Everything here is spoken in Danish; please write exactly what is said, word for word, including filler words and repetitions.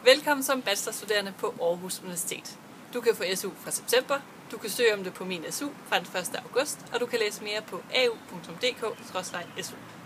Velkommen som bachelorstuderende på Aarhus Universitet. Du kan få S U fra september, du kan søge om det på Min S U fra den første august, og du kan læse mere på a u punktum d k skråstreg S U.